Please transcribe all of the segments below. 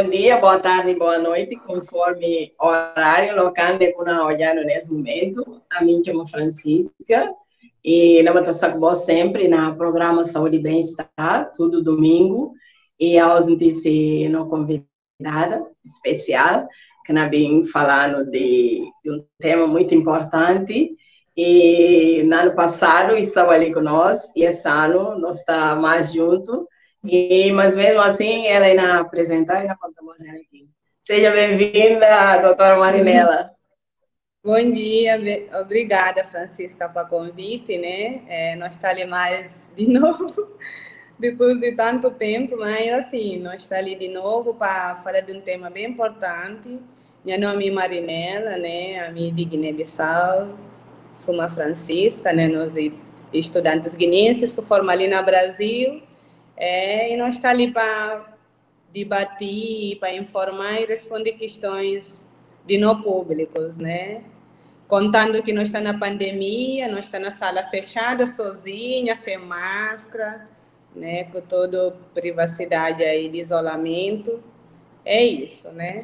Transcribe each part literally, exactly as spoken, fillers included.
bom dia, boa tarde, boa noite, conforme o horário local que nós olhando nesse momento. A mim chamo Francisca e nós estamos com sempre no programa Saúde e Bem-Estar, todo domingo, e aos notícias uma convidada especial, que nós vem falando de, de um tema muito importante. E no ano passado estava ali com nós, e esse ano nós estamos mais juntos. E, mas mesmo assim, ela ainda apresentar e ainda contamos ela aqui. Seja bem-vinda, doutora Marinela. Bom dia, obrigada, Francisca, pelo convite, né? É, nós estamos ali mais de novo, depois de tanto tempo, mas assim, nós estamos ali de novo para falar de um tema bem importante. Meu nome é Marinela, né? A minha de Guiné-Bissau, sou uma Francisca, né? Nós estudantes guineenses que formam ali no Brasil. É, e nós estamos ali para debater, para informar e responder questões de nós públicos, né? Contando que nós estamos na pandemia, nós estamos na sala fechada, sozinha, sem máscara, né? Com toda privacidade aí de isolamento. É isso, né?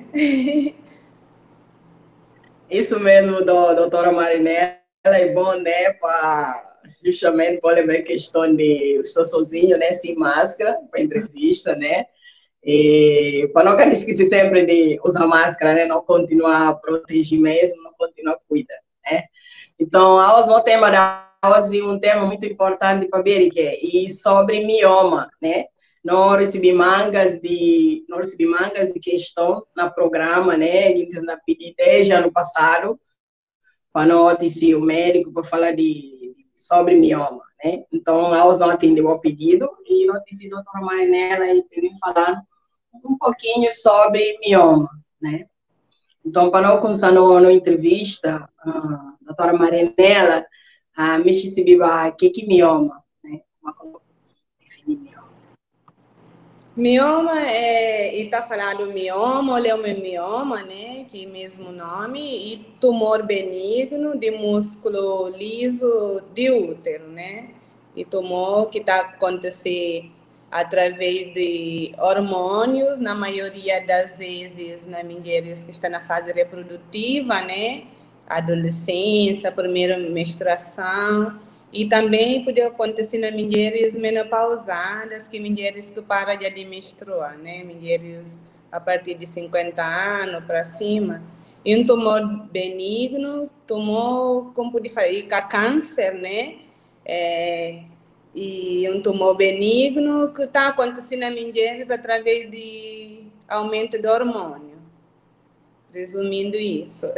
Isso mesmo, do, doutora Marinela, é bom, né, para justamente para lembrar a questão de estou sozinho, né, sem máscara, para entrevista, né, e para não esquecer sempre de usar máscara, né, não continuar a proteger mesmo, não continuar a cuidar, né. Então, hoje o tema da hoje um tema muito importante para ver que é e sobre mioma, né. Não recebi mangas de não recebi mangas de questão no programa, né, que na pedi desde ano passado para notícia o médico para falar de sobre mioma, né? Então, nós não atendemos o pedido e notícia a doutora Marinela e vem falar um pouquinho sobre mioma, né? Então, para nós começar no, no entrevista, a doutora Marinela, a me disse o que que mioma, né? Como definir mioma? Mioma é, e tá falando mioma, oleomioma, né, que é mesmo nome, e tumor benigno de músculo liso de útero, né, e tumor que tá acontecendo através de hormônios, na maioria das vezes, nas mulheres que estão na fase reprodutiva, né, adolescência, primeira menstruação. E também pode acontecer nas mulheres menopausadas, que mulheres que param de menstruar, né? Mulheres a partir de cinquenta anos para cima. E um tumor benigno, tumor, como pode falar, e câncer, né? É, e um tumor benigno que está acontecendo nas mulheres através de aumento do hormônio. Resumindo isso.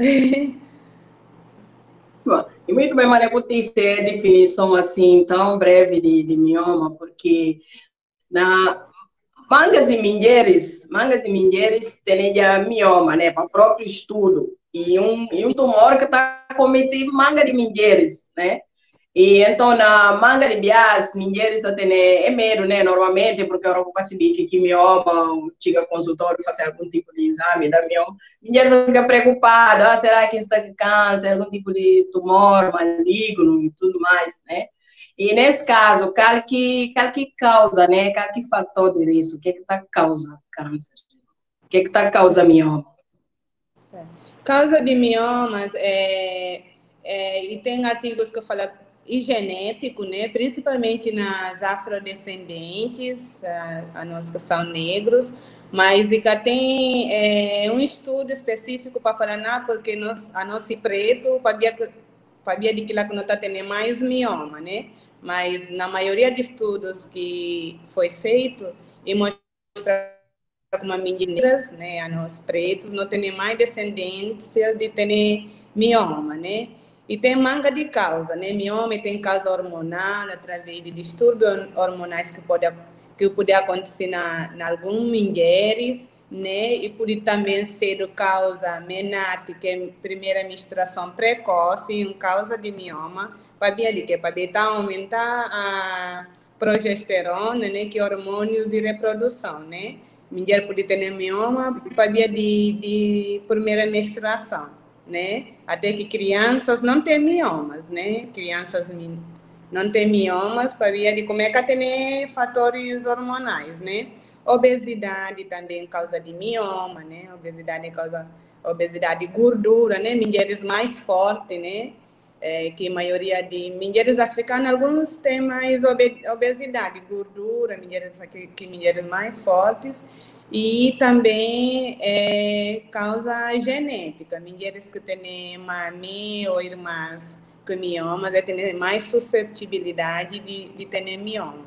E muito bem, Maria, por ter definição assim tão breve de, de mioma, porque na mangas e mulheres, mangas e mulheres têm já mioma, né, para próprio estudo, e um, e um tumor que está cometendo manga de mulheres, né, e então na manga de bias, mulheres têm é medo, né, normalmente, porque eu não consigo que que mioma, chega ao consultório fazer algum tipo de exame da mioma, mulher fica preocupada, ah, será que está com câncer, algum tipo de tumor maligno e tudo mais, né? E nesse caso, qual que, qual que causa, né? Qual que fator de risco? O que que está causa câncer? O que que está causa mioma? Certo. Causa de miomas, é, é, e tem artigos que falam e genético, né? Principalmente nas afrodescendentes, a, a nós que são negros, mas e que tem é, um estudo específico para falar, não, porque nós, a nossa preto, sabia de que lá que não está tendo mais mioma, né? Mas na maioria de estudos que foi feito, e mostra como meninas, né, a nós pretos, não tem mais descendência de ter mioma, né? E tem manga de causa, né? Mioma tem causa hormonal, através de distúrbios hormonais que pode, que pode acontecer na, na algumas mulheres, né? E pode também ser de causa menarque, que é primeira menstruação precoce, e causa de mioma, para ver que para tentar aumentar a progesterona, né? Que é hormônio de reprodução, né? Mulher pode ter mioma para ver de, de primeira menstruação, né? Até que crianças não têm miomas, né? Crianças não têm miomas para ver de como é que tem fatores hormonais, né? obesidade também causa de mioma, né? Obesidade causa obesidade de gordura, né? Mulheres mais fortes, né? É, que a maioria de mulheres africanas, alguns têm mais obesidade, gordura, mulheres que, que mulheres mais fortes, e também é, causa genética. Mulheres que têm mãe ou irmãs com miomas, é, têm mais susceptibilidade de, de ter mioma.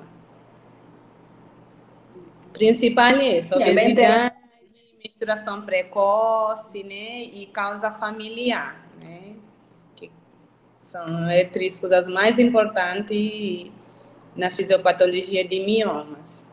Principal é isso, É bem obesidade, menstruação precoce, né? E causa familiar, né? Que são é, três coisas mais importantes na fisiopatologia de miomas.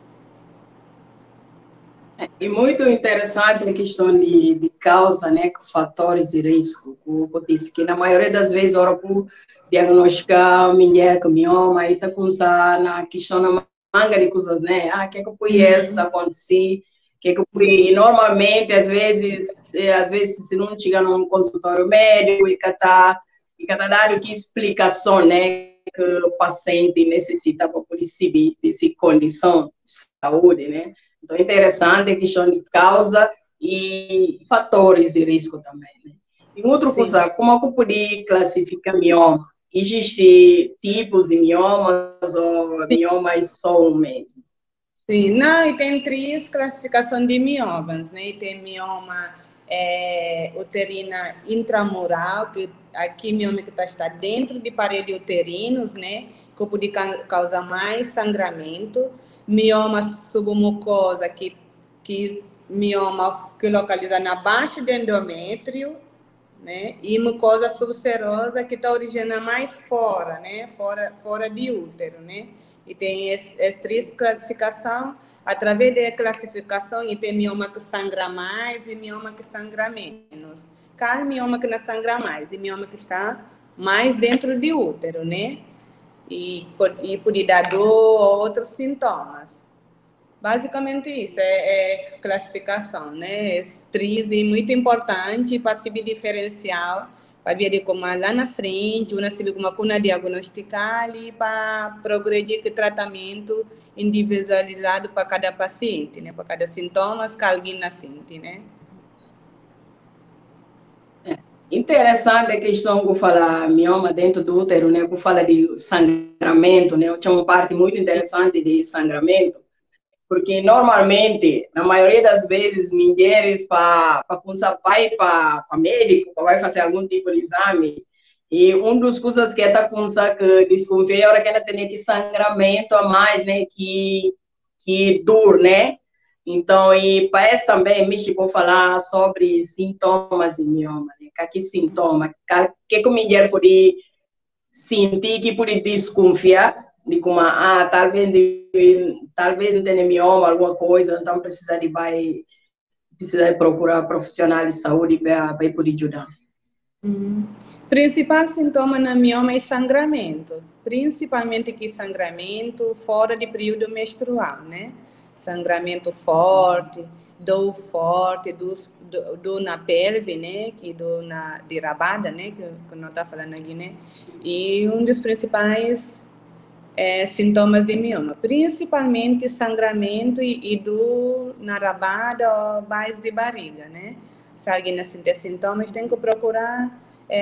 E muito interessante a questão de, de causa, né, com fatores de risco. Eu disse que na maioria das vezes, hora por diagnosticar mulher com mioma, aí está com na questão na manga de coisas, né? Ah, o que é que eu conheço, acontecer, o que é que eu fui. E normalmente, às vezes, às vezes, se não chega num consultório médico e catar, e catar dar que explicação, né, que o paciente necessita para poder subir dessa condição de saúde, né? Então, é interessante a questão de causa e fatores de risco também, né? E outra Sim. coisa, como é que eu poderia classificar mioma? Existem tipos de miomas ou miomas só um mesmo? Sim, não, e tem três classificações de miomas, né? E tem mioma é, uterina intramural, que aqui mioma que está dentro de parede uterinos, né? Que pode causar mais sangramento. Mioma submucosa, que, que mioma que localiza na baixa do endométrio, né? E mucosa subserosa, que está originando mais fora, né? Fora, fora de útero, né? E tem as três classificações, através da classificação, e tem mioma que sangra mais e mioma que sangra menos. Cada mioma que não sangra mais e mioma que está mais dentro de útero, né? E, e pode dar dor ou outros sintomas. Basicamente isso, é, é classificação, né? Três é muito importante para saber diferencial, para ver como lá na frente, uma saber como cuna diagnosticar e para progredir que tratamento individualizado para cada paciente, né? Para cada sintoma que alguém sente, né? Interessante a questão que eu falo mioma dentro do útero, né? Que fala de sangramento, né? Eu tinha uma parte muito interessante de sangramento, porque normalmente, na maioria das vezes, mulheres para começar vai para médico, vai fazer algum tipo de exame, e um dos coisas que está com que desconfia é a hora que ela tem que sangramento a mais, né? Que que dor, né? Então, e parece também, me chegou a falar sobre sintomas de mioma, né? Que sintoma, que que a mulher pode sentir, que pode desconfiar de como, ah, talvez, talvez não tenha mioma, alguma coisa, então precisa de, vai, precisa de procurar profissional de saúde para poder ajudar. Uhum. Principal sintoma na mioma é sangramento, principalmente que sangramento fora de período menstrual, né? Sangramento forte, dor forte, dor, dor na pelve, né? Que dor na de rabada, né? Que, que não está falando aqui, né? E um dos principais é, sintomas de mioma, principalmente sangramento e, e dor na rabada ou base de barriga, né? Se alguém assim tem sintomas, tem que procurar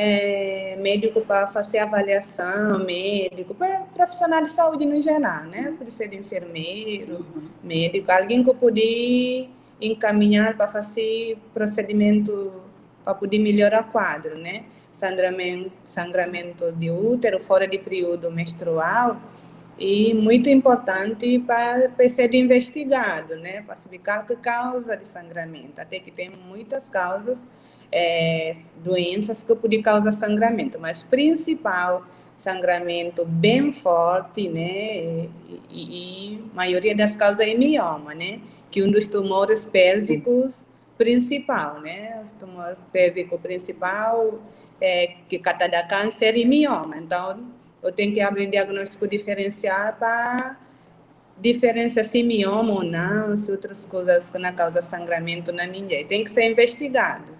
é, médico para fazer avaliação, médico, para profissional de saúde no geral, né? Pode ser enfermeiro, médico, alguém que pode encaminhar para fazer procedimento para poder melhorar o quadro, né? Sangramento, sangramento de útero fora de período menstrual e muito importante para, para ser investigado, né? Para saber qual que causa de sangramento, até que tem muitas causas, é, doenças que podem causar sangramento, mas principal sangramento bem forte, né? E, e, e maioria das causas é mioma, né? Que é um dos tumores pélvicos principal, né? O tumor pélvico principal é que cada câncer e mioma, então eu tenho que abrir diagnóstico diferencial para diferenciar se mioma ou não, se outras coisas que não causam sangramento na ninguém. Tem que ser investigado.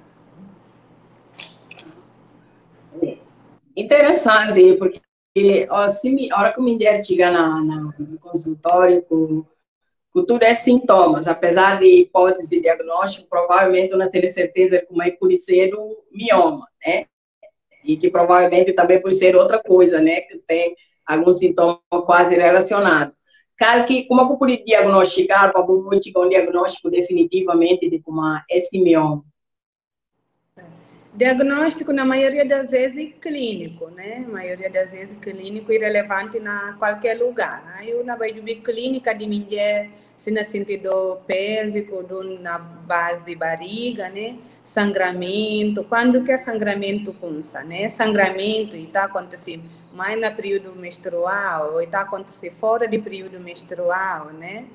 Interessante, porque assim, a hora que a mulher chega na, na, no consultório com, que tudo é sintomas, apesar de hipótese e diagnóstico, provavelmente não tem certeza como é que pode ser o mioma, né? E que provavelmente também pode ser outra coisa, né? Que tem algum sintoma quase relacionado. Claro que, como é que eu pude diagnosticar, para um diagnóstico definitivamente de como é esse mioma? Diagnóstico, na maioria das vezes, clínico, né? A maioria das vezes, clínico e relevante na qualquer lugar. Aí, eu na base de clínica de mulher, se no sentido pélvico, do, na base de barriga, né? Sangramento, quando que é sangramento começa, né? Sangramento e está acontecendo mais no período menstrual, ou está acontecendo fora de período menstrual, né?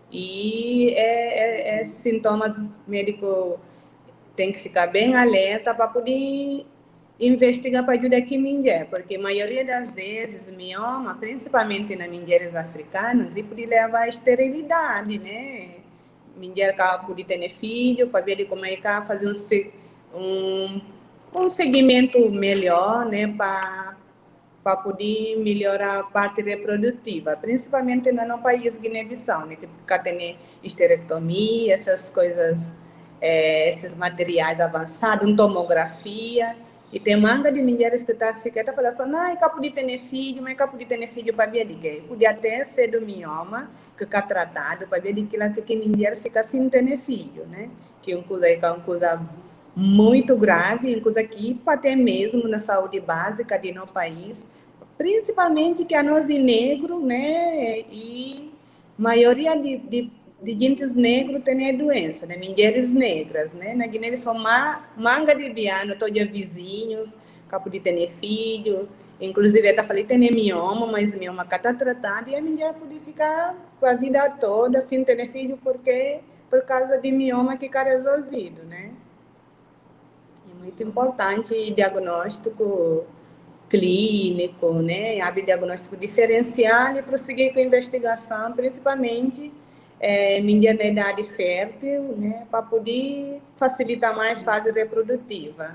E é, é, é sintomas médicos. Tem que ficar bem alerta para poder investigar para ajudar aqui mulher, porque a maioria das vezes mioma, principalmente nas mulheres africanas, e pode levar à esterilidade, né? Mulher que pode ter filho, para ver como é que fazer um, um, um segmento melhor, né? Para para poder melhorar a parte reprodutiva, principalmente no nosso país Guiné-Bissau, né? Que, que tem esterectomia, essas coisas. É, esses materiais avançados, tomografia, e tem manga de mulheres que tá ficando falando assim, não, eu podia ter filho, mas eu podia ter filho para ver de quê? Podia até ser do mioma, que está tratado, para ver de que lá que mulher fica sem ter filho, né? Que é uma coisa, é uma coisa muito grave, uma coisa que até mesmo na saúde básica de nosso país, principalmente que a nós negros, né? E maioria de, de de gente negros tem a doença, né? Mulheres negras, né? Na Guiné são manga de biano, todos vizinhos, capo de ter filho, inclusive eu falei tem mioma, mas mioma que está tratado e a mulher pode ficar a vida toda sem ter filho porque por causa de mioma que está resolvido, né? É muito importante o diagnóstico clínico, né? Abre diagnóstico diferencial e prosseguir com a investigação, principalmente é, mulher na idade fértil, né, para poder facilitar mais a fase reprodutiva.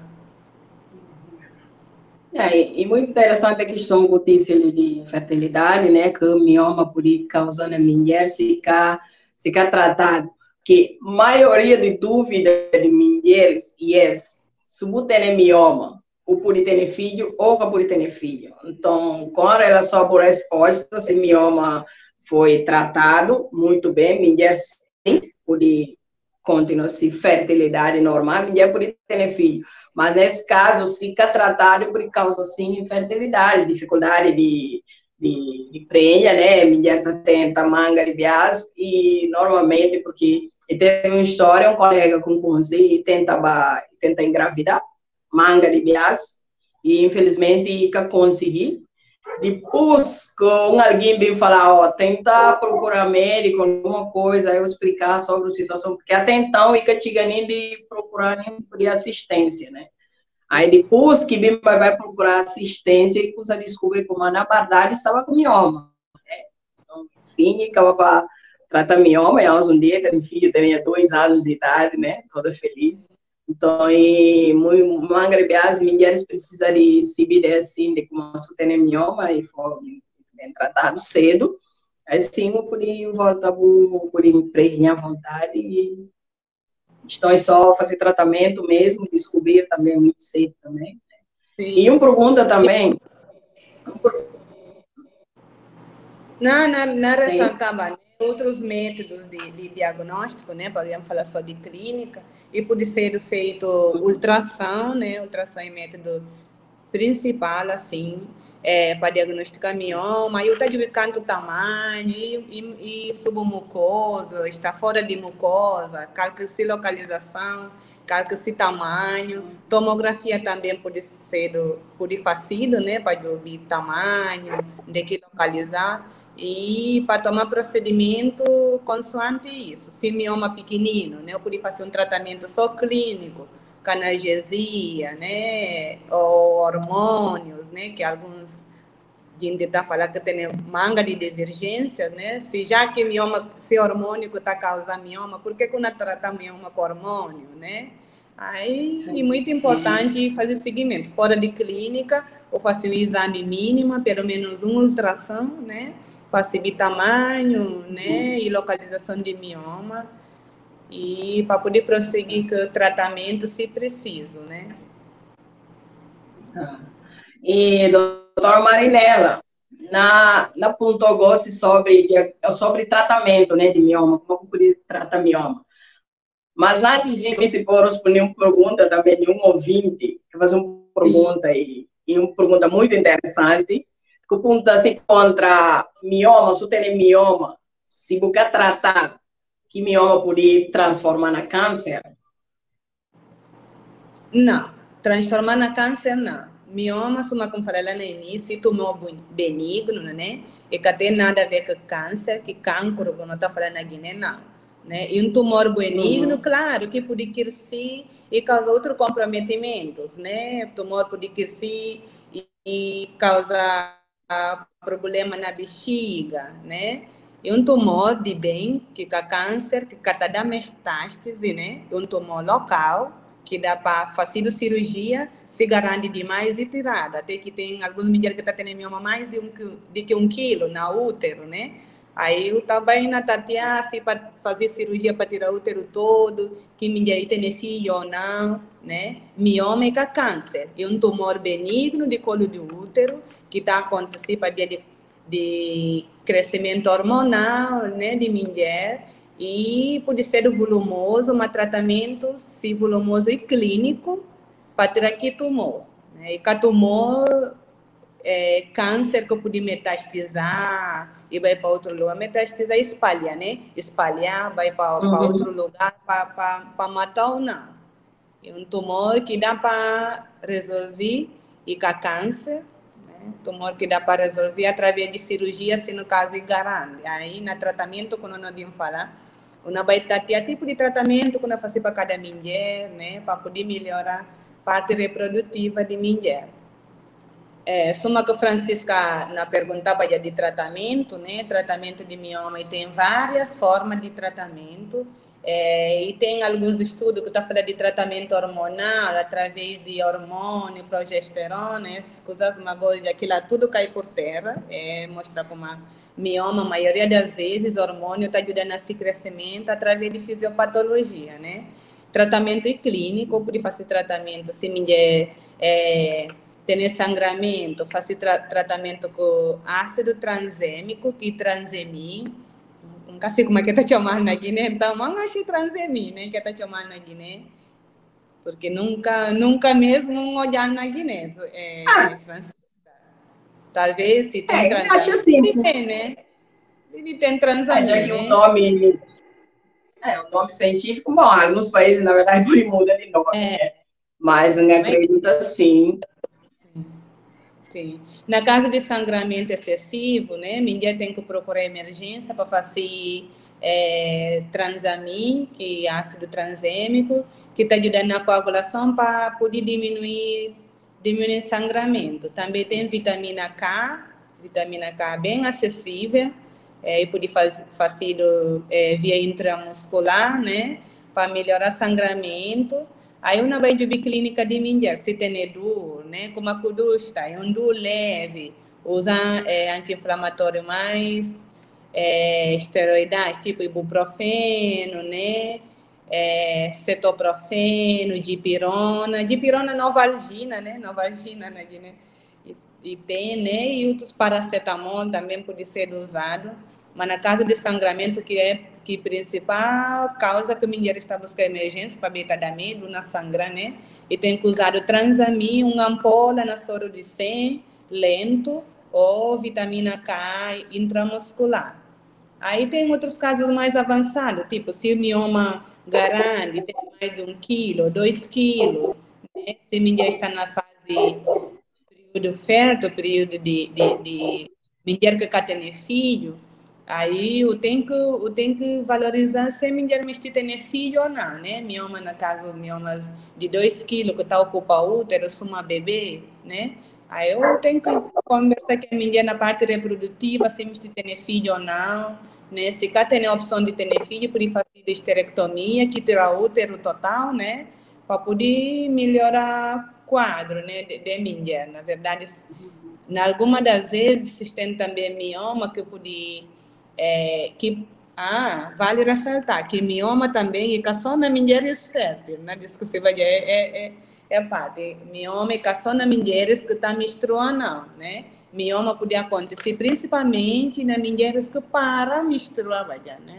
É, e muito interessante a questão que disse de fertilidade, né, que o mioma pode causar na mulher se ficar, se ficar tratado, que a maioria de dúvidas de mulheres é se você tem mioma, ou pode ter filho, ou não pode ter filho. Então, com relação à resposta, se mioma foi tratado muito bem, mulher sim, pode continuar se fertilidade normal, mulher pode ter filho. Mas nesse caso, se fica tratado por causa assim, infertilidade, dificuldade de, de, de prenha, né? Mulher tem manga de bias e normalmente porque teve uma história, um colega com câncer e tenta tenta engravidar, manga de bias e infelizmente nunca consegui. Depois que alguém vem falar, ó, tentar procurar médico, alguma coisa, eu explicar sobre a situação, porque até então eu tinha nem de procurar nem de assistência, né? Aí depois que vem vai procurar assistência e começa a descobrir como na verdade estava com mioma, né? Então, enfim, acaba para tratar mioma, e um dia que o filho tinha dois anos de idade, né? Toda feliz. Então, e muito agrebiadas, mulheres precisam de saber assim, de como se tem mioma e for bem tratado cedo. Assim, eu podia voltar para empregnar à vontade e então é só fazer tratamento mesmo, descobrir também muito cedo também. Sim. E uma pergunta também. Não, não, não ressaltava outros métodos de, de diagnóstico, né? Podemos falar só de clínica, e pode ser feito ultrassom, né? Ultrassom é método principal, assim, é, para diagnosticar mioma, e o tá indicando o tamanho, e, e, e submucoso, está fora de mucosa, cálculo-se localização, cálculo-se tamanho, tomografia também pode ser, pode fazer, né? Para ver tamanho, de que localizar, e para tomar procedimento consoante isso. Se mioma pequenino, né, eu podia fazer um tratamento só clínico, canalgesia, né, ou hormônios, né, que alguns gente está falando que tem manga de divergência, né, se já que mioma, se hormônio está causando mioma, por que que não trata mioma com hormônio, né? Aí é muito importante fazer seguimento, fora de clínica, ou fazer um exame mínimo, pelo menos um ultrassom, né, para saber tamanho, né, e localização de mioma, e para poder prosseguir com o tratamento se preciso, né? Tá. E, doutora Marinela, na, na pontuou-se sobre, sobre tratamento, né, de mioma, como poder tratar mioma. Mas antes disso, se for responder uma pergunta também de um ouvinte, que faz uma pergunta e, e uma pergunta muito interessante, que pergunta se contra mioma, se tem mioma, se você tratar que mioma pode transformar na câncer? Não, transformar na câncer não. Mioma, como falei lá no início, tumor benigno, né? E que tem nada a ver com câncer, que cancro, como eu estou falando aqui, né? Não. Né? E um tumor benigno, uhum. Claro, que pode crescer e causar outros comprometimentos, né? O tumor pode crescer e, e causar problema na bexiga, né? E um tumor de bem, que é câncer, que está dando metástase, né? Um tumor local, que dá para fazer cirurgia, se garante demais e tirada. Até que tem algumas mulheres que estão tendo mioma mais de, um, de que um quilo na útero, né? Aí eu também na tatear para fazer cirurgia para tirar o útero todo, que mulher tem filho ou não, né? Mioma é câncer, é um tumor benigno de colo do útero, que está acontecendo para dia de, de crescimento hormonal, né, de mulher, e pode ser volumoso, mas tratamento, se volumoso e clínico, para tirar aqui tumor. Né? E com tumor, é, câncer que pode metastizar, e vai para outro lugar, metastizar espalha, né? Espalhar, vai para uhum. outro lugar, para matar ou não. É um tumor que dá para resolver, e com câncer, né? Tumor que dá para resolver através de cirurgia, se no caso é grande. Aí, no tratamento, quando nós vamos falar, uma vai ter tipo de tratamento que nós fazemos para cada mulher, né? Para poder melhorar a parte reprodutiva de mulher. É, suma que a Francisca na perguntava de tratamento, né? Tratamento de mioma, e tem várias formas de tratamento. É, e tem alguns estudos que estão falando de tratamento hormonal, através de hormônio, progesterona, essas coisas, uma coisa, aquilo tudo cai por terra. É, mostra como a mioma, a maioria das vezes, o hormônio está ajudando a esse crescimento através de fisiopatologia, né? Tratamento clínico, por fazer tratamento, se mulher é, tem sangramento, fazer tra tratamento com ácido transêmico, que transemir, nunca sei como é que está chamando na Guiné, então, mas acho transemir, né, que está chamando na Guiné, porque nunca, nunca mesmo olhar na Guiné, é, ah. é francês. Talvez se tem é, transamir, acho assim, tem, né? Ele tem transamir, já que né? o nome, é, o nome científico, bom, alguns países, na verdade, por muda de nome, é. né? Mas eu acredito assim. Sim. Na caso de sangramento excessivo, né, mulher tem que procurar emergência para fazer é, transamin, que é ácido transêmico, que está ajudando na coagulação para poder diminuir diminuir sangramento. Também Sim. tem vitamina K, vitamina K bem acessível, é, e pode fazer, fazer é, via intramuscular, né, para melhorar sangramento. Aí uma vai de clínica de mulher, se tem dor, né, como a cudusta, é um dor leve, usa é, anti-inflamatório mais é, esteroidais, tipo ibuprofeno, né, é, cetoprofeno, dipirona, dipirona novalgina, né, novalgina, né, e, e tem, né, e outros paracetamol também pode ser usado. Mas na caso de sangramento, que é que principal causa que a mulher está buscando emergência para ver cada medo na sangra, né? E tem que usar o transamin, uma ampola na soro de cem, lento, ou vitamina K intramuscular. Aí tem outros casos mais avançados, tipo, se o mioma grande tem mais de um quilo, dois quilos, né? Se a mulher está na fase período fértil, período de, de, de mulher que quer ter filho, aí eu tenho que, eu tenho que valorizar se a mulher me tem filho ou não, né? Mioma, no caso, miomas de dois quilos que está ocupando o útero, se uma bebê, né? Aí eu tenho que conversar com a mulher na parte reprodutiva, se me tem filho ou não, né? Se quer ter a opção de ter filho, por fazer esterectomia, que tirar o útero total, né? Para poder melhorar o quadro, né? De, de mulher, na verdade, em alguma das vezes, tem também mioma que pode... É, que, ah, vale ressaltar que mioma também é só na mulheres férteis, né? Diz que você vai é, é, é, é parte. Mioma é só na mulheres que estão menstruando, né? Mioma pode acontecer principalmente nas mulheres que param menstruar, né?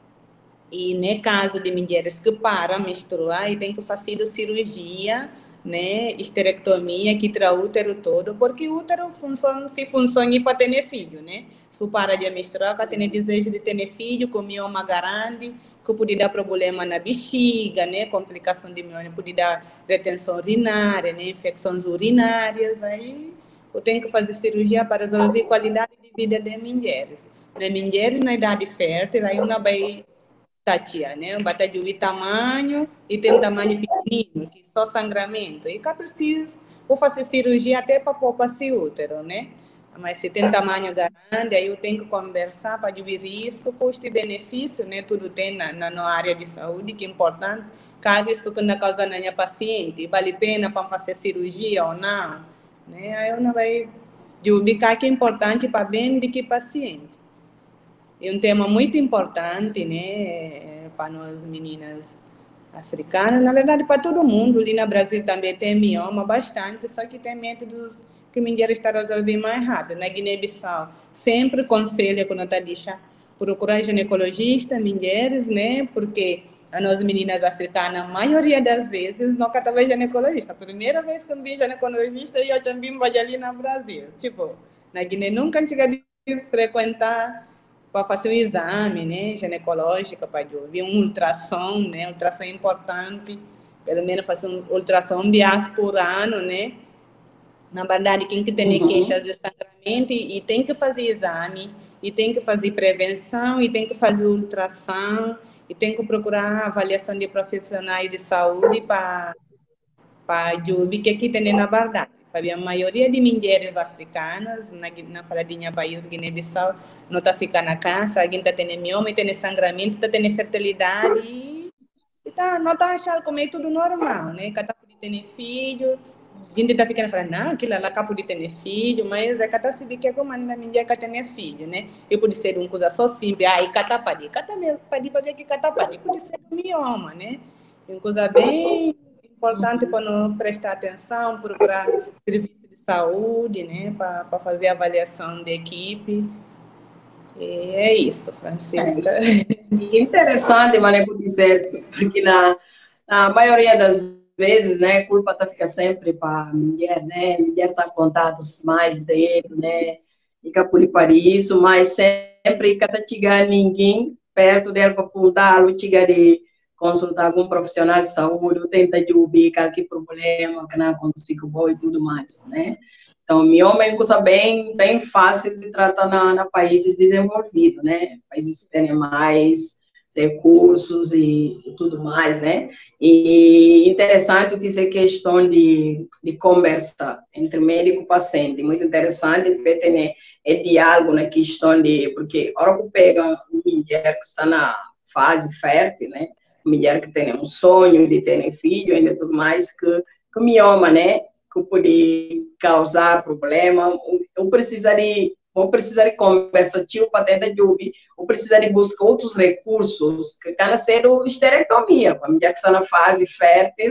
E no caso de mulheres que param menstruar, e tem que fazer cirurgia, né, esterectomia, que tira o útero todo, porque o útero funciona, se funciona para ter filho, né? Se para de menstruar, que tem desejo de ter filho, com mioma grande, que pode dar problema na bexiga, né, complicação de mioma, pode dar retenção urinária, né, infecções urinárias, aí eu tenho que fazer cirurgia para resolver a qualidade de vida das mulheres. Na mulher na idade fértil, aí uma vai Tatia, né? Bata de tamanho e tem tamanho pequenino, que só sangramento. E cá precisa, vou fazer cirurgia até para poupar esse útero, né? Mas se tem tamanho grande, aí eu tenho que conversar para diminuir risco, custo e benefício, né? Tudo tem na, na, na área de saúde, que é importante. Cada risco que na causa na minha paciente, vale a pena para fazer cirurgia ou não, né? Aí eu não vai ubicar que é importante para bem de que paciente. É um tema muito importante, né, para nós meninas africanas, na verdade para todo mundo. Ali no Brasil também tem mioma bastante, só que tem métodos que mulheres estão resolvendo mais rápido. Na Guiné-Bissau, sempre conselho quando está deixando procurar ginecologista, mulheres, né, porque a nós meninas africanas, a maioria das vezes, nunca estava ginecologista. A primeira vez que eu vi ginecologista, eu também vim ali no Brasil. Tipo, na Guiné nunca cheguei a frequentar para fazer um exame, né, ginecológico, para ver um ultrassom, né, ultrassom é importante, pelo menos fazer um ultrassom uma vez por ano, né, na verdade, quem que tem uhum. queixas de sangramento e, e tem que fazer exame, e tem que fazer prevenção, e tem que fazer ultrassom, e tem que procurar avaliação de profissionais de saúde para para ver o que que tem na verdade. A maioria de mulheres africanas, na, na faladinha país Guiné-Bissau, não está ficando na casa, alguém está tendo mioma, tem sangramento, está tendo fertilidade, e, e tá, não está achando como é tudo normal, né? Cada pode ter filho, a gente está ficando falando, não, aquilo lá pode ter filho, mas é cada se vê que é como a mulher que tem filho, né? E pode ser uma coisa só simples, aí cada pode, cada pode para ver que cada pode, pode ser um mioma, né? Uma coisa bem importante para não prestar atenção, procurar serviço de saúde, né, para fazer avaliação de equipe. E é isso, Francisca. É. Interessante, Mané, por dizer isso, porque na, na maioria das vezes, né, a culpa tá, fica sempre para a mulher, né, a mulher está contando mais dele, né, fica por isso, mas sempre que tá chegando ninguém perto dela para apontá-lo, chega de consultar algum profissional de saúde, ou tentar de ubicar que problema que não consigo bom e tudo mais, né? Então, mioma é uma coisa bem, bem fácil de tratar na, na países desenvolvidos, né? Países que têm mais recursos e, e tudo mais, né? E interessante dizer questão de, de conversa entre médico e paciente, muito interessante, porque tem é diálogo na questão de, porque a hora que pega uma mulher que está na fase fértil, né? Mulher que tem um sonho de ter filho, ainda tudo mais, que, que mioma, né? Que pode causar problema. Eu precisaria, eu precisaria conversar para tentar de ouvir, eu precisaria buscar outros recursos, que can ser esterectomia, para a mulher que está na fase fértil,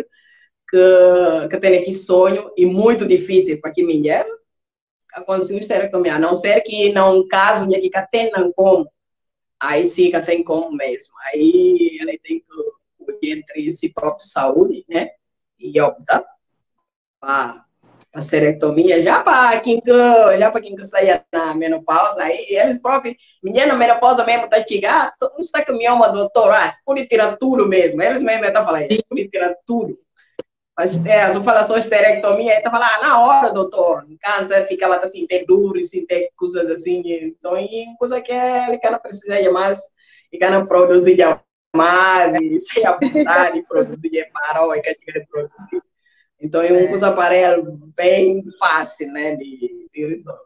que, que tem aqui sonho, e muito difícil para que mulher conseguir esterectomia, a não ser que não caso, mulher que tem não como. Aí sim que tem como mesmo. Aí ela tem que ir entre si própria saúde, né? E optar para a esterectomia, já para quem que já para quem que saia na menopausa, aí eles próprios, menina na menopausa mesmo tá chegando, não está que me ama doutor, ah, pode tirar tudo mesmo. Eles mesmo estão falando, pode tirar tudo. Mas é, se eu falar só esterectomia, aí tá falando, ah, na hora, doutor, câncer fica lá assim, tem duro, assim, tem coisas assim, então, e coisa que é, ele não precisa de mais, ele não produzir mais, e sem a vontade de produzir, é parou, e quer produzir. Então, é um coisa aparelho bem fácil, né, de, de resolver.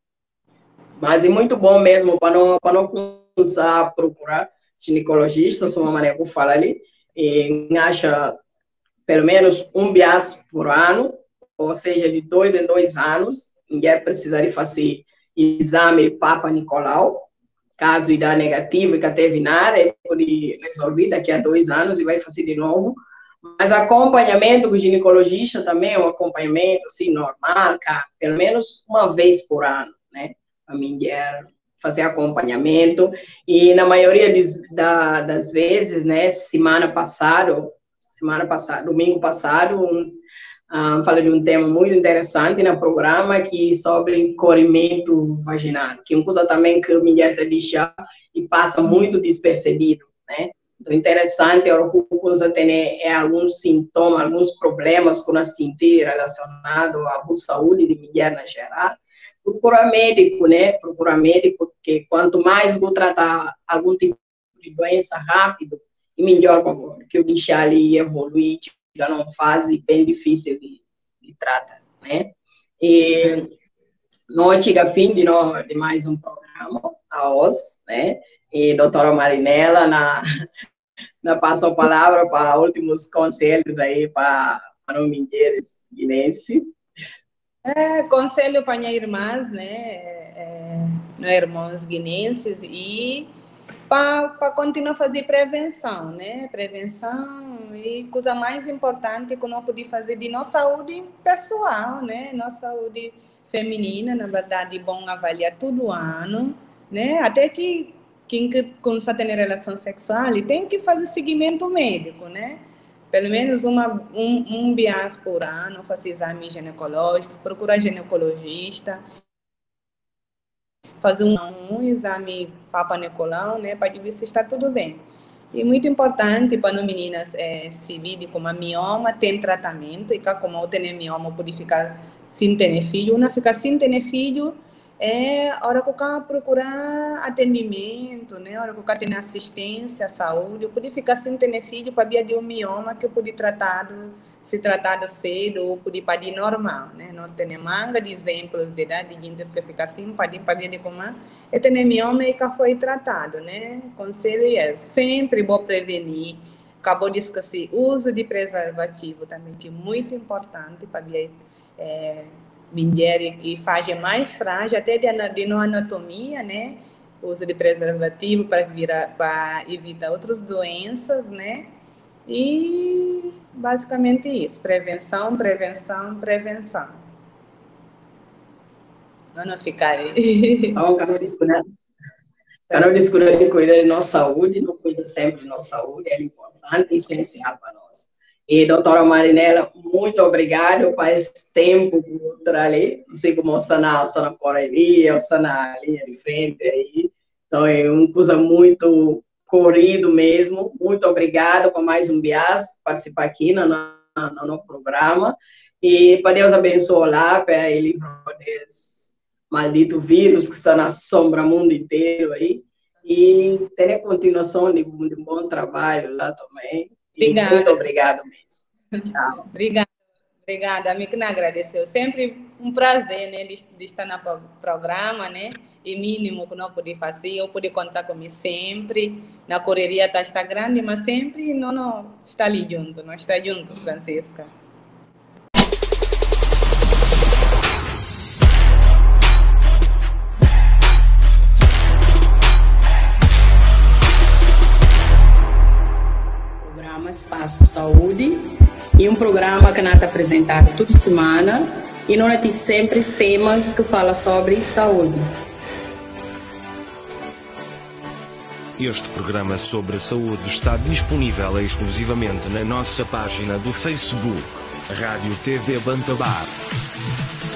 Mas é muito bom mesmo, para não, para não começar a procurar ginecologista, se uma maneira que eu falo ali, e acha pelo menos um bias por ano, ou seja, de dois em dois anos, mulher precisa de fazer exame de Papa Nicolau, caso dá negativo e que teve nada, ele pode resolver daqui a dois anos e vai fazer de novo. Mas acompanhamento com o ginecologista também é um acompanhamento assim, normal, cara, pelo menos uma vez por ano, né? A mulher fazer acompanhamento. E na maioria des, da, das vezes, né, semana passada, semana passada, domingo passado, um, um, falei de um tema muito interessante no programa, que sobre corrimento vaginal, que é uma coisa também que a mulher deixa e passa muito despercebido, né? Então, interessante, a hora que você tem é, alguns sintomas, alguns problemas que você sentir relacionado à saúde de mulher na geral, procura médico, né? Procura médico, porque quanto mais vou tratar algum tipo de doença rápido, e melhor que eu deixar ali evoluir, já não fase bem difícil de, de tratar, né? E não chega a fim de, no, de mais um programa, a O S, né? E a doutora Marinela, na, na passo a palavra para últimos conselhos aí para as mulheres guinenses. É, conselho para minhas irmãs, né? É, é, irmãos guinenses e para continuar a fazer prevenção, né? Prevenção e coisa mais importante que nós podemos fazer de nossa saúde pessoal, né? Nossa saúde feminina, na verdade, bom avaliar todo ano, né? Até que quem que começa a ter relação sexual tem que fazer seguimento médico, né? Pelo menos uma, um, um bias por ano, fazer exame ginecológico, procurar ginecologista, fazer um, um exame Papa Nicolau, né, para ver se está tudo bem. E muito importante para as meninas é, se vir como a mioma tem tratamento, e que como tem mioma pode ficar sem ter filho, uma fica sem ter filho, é a hora que o cara procurar atendimento, né? A hora que o cara tem assistência à saúde, pode ficar sem ter filho para via de um mioma que pode tratado, se tratado cedo ou pode parir normal, né? Não tem manga de exemplos de idade de gente que fica assim, para via de como é ter mioma e que foi tratado, né? Conselho é sempre bom prevenir. Acabou de esquecer uso de preservativo também, que é muito importante para via é, mulher que faz mais frágil, até de, de não anatomia, né? O uso de preservativo para, virar, para evitar outras doenças, né? E basicamente isso, prevenção, prevenção, prevenção. Não, não ficar aí. Então, cada escolha, cada escolha de cuidar de nossa saúde, não cuida sempre de nossa saúde, é importante e essencial para nós. E, doutora Marinela, muito obrigado por esse tempo que você ali. Não sei como está na, está na correria, está na linha de frente aí. Então, é uma coisa muito corrido mesmo. Muito obrigado por mais um bias participar aqui no, no, no nosso programa. E para Deus abençoe lá, para ele livrar desse maldito vírus que está na sombra mundo inteiro aí. E ter a continuação de, de um bom trabalho lá também. Obrigada. Muito obrigado mesmo. Tchau. Obrigada. Obrigada, a mim que não agradeceu. Sempre um prazer, né, de, de estar no programa, né? E mínimo que não pude fazer, eu pude contar comigo sempre. Na correria tá, está grande, mas sempre não, não está ali junto, não está junto, Francisca. Espaço Saúde, e um programa que nós está apresentado toda semana, e nós temos sempre temas que falam sobre saúde. Este programa sobre a saúde está disponível exclusivamente na nossa página do Facebook, Rádio T V Bantabar.